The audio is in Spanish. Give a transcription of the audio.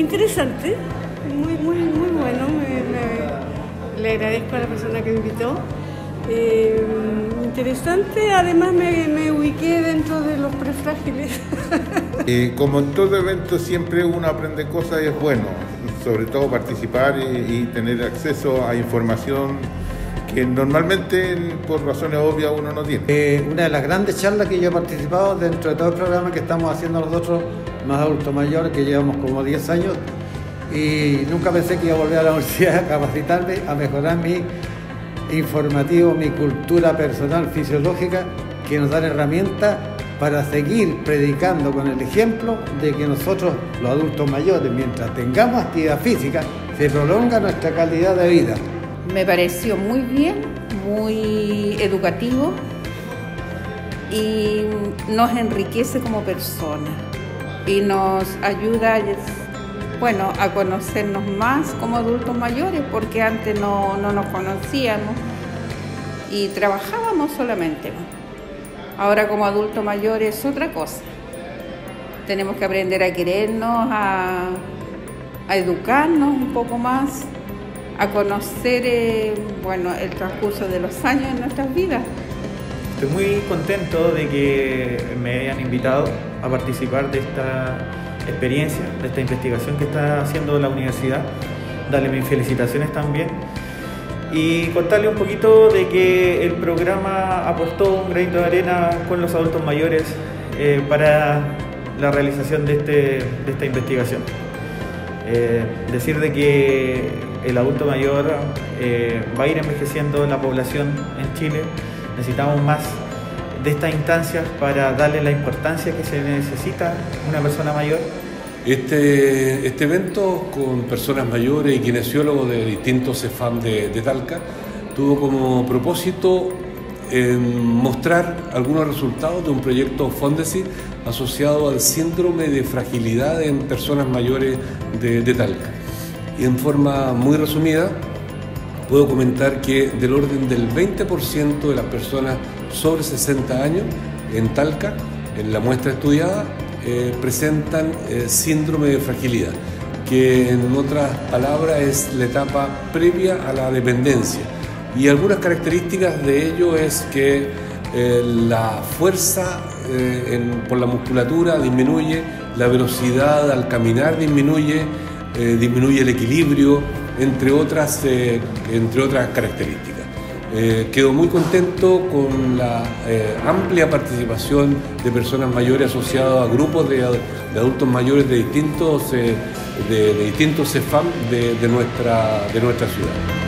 interesante, muy bueno. Le agradezco a la persona que me invitó. Interesante, además me ubiqué dentro de los prefrágiles. Como en todo evento siempre uno aprende cosas y es bueno, sobre todo participar y tener acceso a información que normalmente por razones obvias uno no tiene. Una de las grandes charlas que yo he participado dentro de todo el programa que estamos haciendo nosotros, más adultos mayores, que llevamos como 10 años, y nunca pensé que iba a volver a la universidad a capacitarme, a mejorar mi informativo, mi cultura personal, fisiológica, que nos dan herramientas para seguir predicando con el ejemplo de que nosotros, los adultos mayores, mientras tengamos actividad física, se prolonga nuestra calidad de vida. Me pareció muy bien, muy educativo y nos enriquece como personas y nos ayuda a conocernos más como adultos mayores, porque antes no nos conocíamos y trabajábamos solamente. Ahora como adultos mayores es otra cosa. Tenemos que aprender a querernos, a educarnos un poco más, a conocer el transcurso de los años en nuestras vidas. Estoy muy contento de que me hayan invitado a participar de esta experiencia, de esta investigación que está haciendo la universidad. Darle mis felicitaciones también y contarle un poquito de que el programa aportó un granito de arena con los adultos mayores para la realización de esta investigación. Decir de que el adulto mayor va a ir envejeciendo la población en Chile. Necesitamos más de estas instancias para darle la importancia que se necesita una persona mayor. Este evento con personas mayores y kinesiólogos de distintos CEFAM de Talca tuvo como propósito mostrar algunos resultados de un proyecto Fondesi asociado al síndrome de fragilidad en personas mayores de Talca. Y en forma muy resumida, puedo comentar que del orden del 20% de las personas sobre 60 años en Talca, en la muestra estudiada, presentan síndrome de fragilidad, que en otras palabras es la etapa previa a la dependencia. Y algunas características de ello es que la fuerza por la musculatura disminuye, la velocidad al caminar disminuye el equilibrio, entre otras características. Quedo muy contento con la amplia participación de personas mayores asociadas a grupos de adultos mayores de distintos CEFAM de nuestra ciudad.